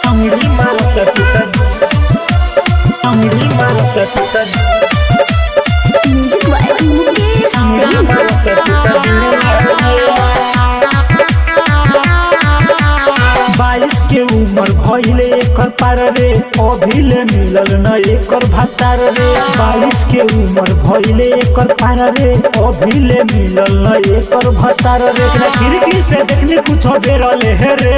अंगड़ी मारता तुझा अंगड़ी मारता तुझा म्यूजिक वाइब मुकेश अंगड़ी मारता तुझा 22 के उम्र भइले एकर पार रे अभिले मिलल न एकर भातार रे 22 के उम्र भइले एकर पार रे अभिले मिलल न एकर भातार रे खिड़की से देखने कुछ बेरले हे रे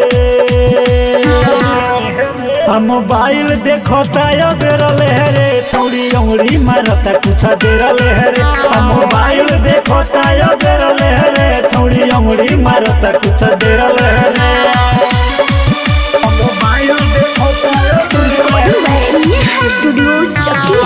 हम मोबाइल देखता बेरले हे रे छौड़ी अंगड़ी मारता कुछ बेरले हे रे हम मोबाइल देखता बेरले हे रे छौड़ी अंगड़ी मारता कुछ बेरले हे रे मोबाइल देखता स्टूडियो चकिया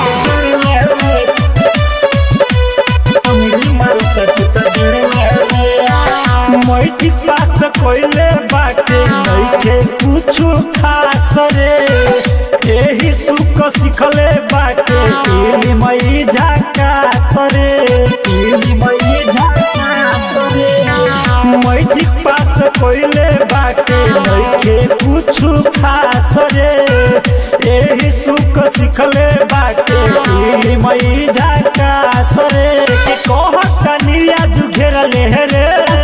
अंगड़ी मारता कुछ बेरले मैट्रिक पास कोइले बाटे नइखे कुछु खास रे एही सुख सिखले बाटे इली मई झकास रे इली मई झकास रे मैट्रिक पास कोइले बाटे नइखे कुछु खास रे एही सुख सिखले बाटे इली मई झकास रे के कहत निया जुघेरले रे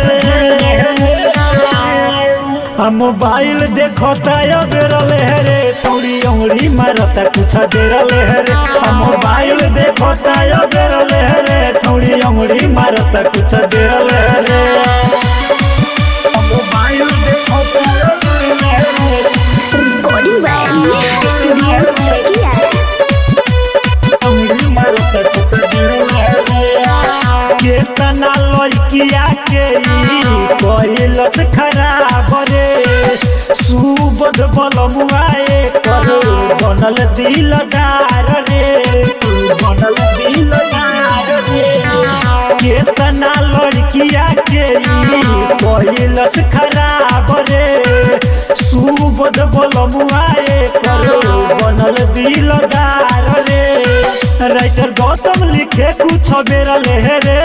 हम मोबाइल देखता बेरले हे रे छौड़ी अंगड़ी मारता कुछ बेरले हे रे हम मोबाइल देखता बेरले हे रे छौड़ी अंगड़ी मारता कुछ बेरले हे रे हम मोबाइल देखता बेरले हे रे रिकॉर्डिंग वाइब स्टूडियो चकिया अंगड़ी मारता कुछ बेरले हे रे केतना लइकिया के कइलस खराब रे सुबोध बलमुआए करो बनल दिलदार रे बनल दिलदार रे केतना लड़किया के कइलस खराब रे सुबोध बलमुआए करो बनल दिलदार रे राइटर गौतम लिखे कुछ बेरले हे रे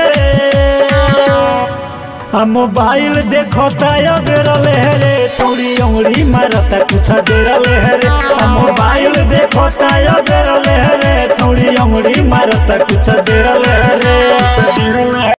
हम मोबाइल देखता बेरले हे रे छौड़ी अंगड़ी मारता कुछ बेरले हे रे हम मोबाइल देखता बेरले हे रे छौड़ी अंगड़ी मारता कुछ बेरले हे रे।